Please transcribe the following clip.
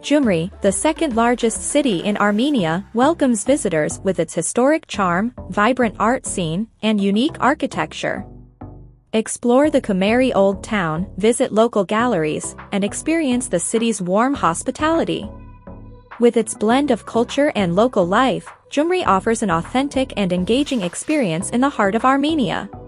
Gyumri, the second-largest city in Armenia, welcomes visitors with its historic charm, vibrant art scene, and unique architecture. Explore the Kumayri Old Town, visit local galleries, and experience the city's warm hospitality. With its blend of culture and local life, Gyumri offers an authentic and engaging experience in the heart of Armenia.